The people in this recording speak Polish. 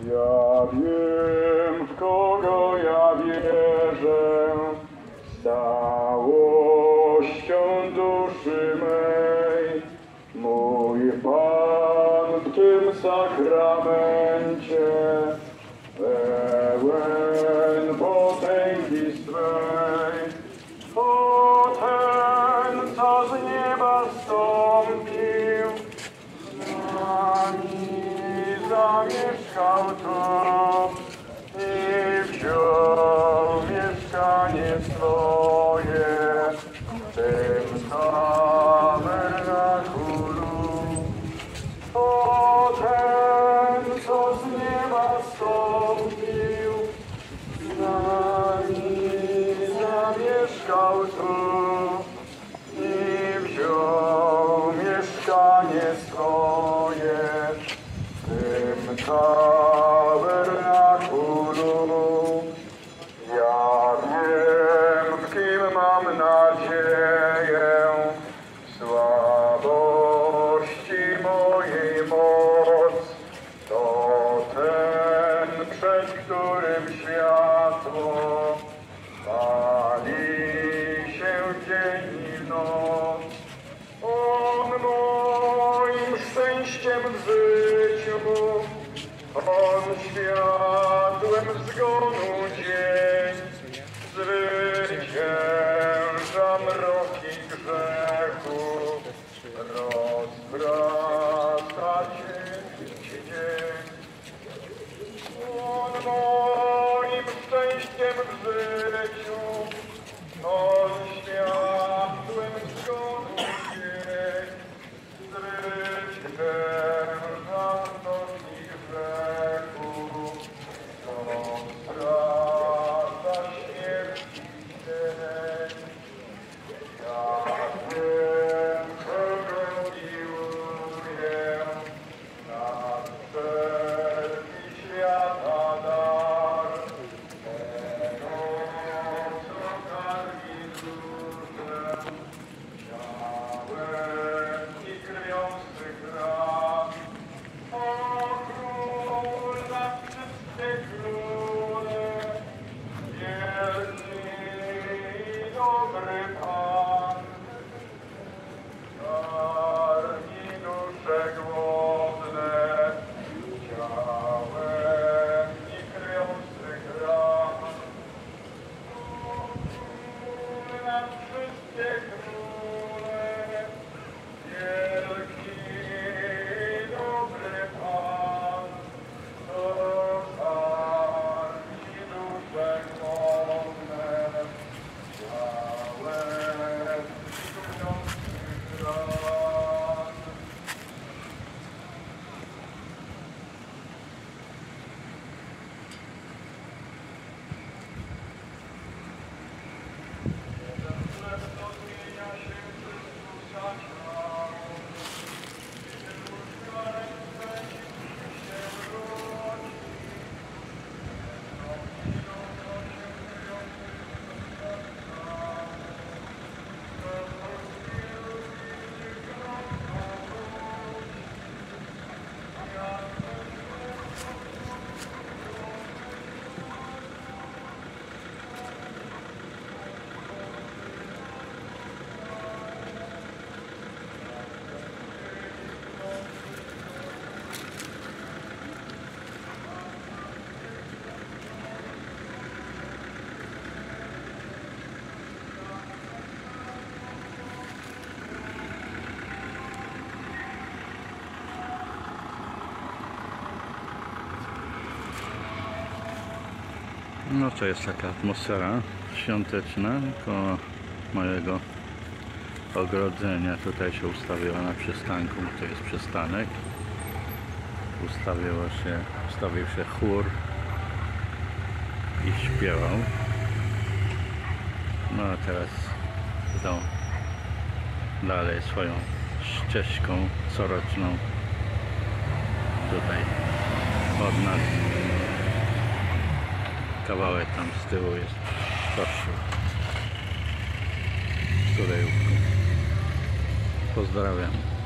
Ja wiem, w kogo ja wierzę, z całością duszy mej. Mój Pan w tym sakramencie, pełen potęgi swej. O ten, co z nieba zstąpił, z nami zamieszkał tu i wziął mieszkanie swoje w tym tabernakulu. O ten, co z nieba zstąpił, z nami zamieszkał tu i wziął mieszkanie swoje w tym tabernakulu. Ja wiem, w kim mam nadzieję, w słabości mojej moc. To ten, przed którym światło pali się dzień i noc. On moim szczęściem w życiu, on światłem zgonu dzień, zwycięża mroki grzechu, rozprasza cień. On moim szczęściem w życiu, on światłem zgonu dzień, zwycięża mroki grzechu, rozprasza śmierci cień. Ja wiem, kogo miłuję, nad wszelki świata dar, tego, co karmi duszę, ciałem i krwią swych ran. O Król nad wszystkie króle, wielki i dobry Pan, karmi dusze głodne, ciałem i krwią swych ran. O Król nad wszystkie króle, wielki i dobry Pan, karmi dusze głodne, ciałem i krwią swych ran. Jeden chleb do zmienia się Chrystusa ciało, jeden łyżka ręce się rodzi, jedno wino się kryją Chrystusa ciało, to rozwielu i grono ludzi. Ja No to jest taka atmosfera świąteczna koło mojego ogrodzenia. Tutaj się ustawiła na przystanku, to jest przystanek. Ustawił się chór i śpiewał. No a teraz idą dalej swoją ścieżką coroczną. Tutaj od nas kawałek tam z tyłu jest kościół w Sulejówku. Pozdrawiam.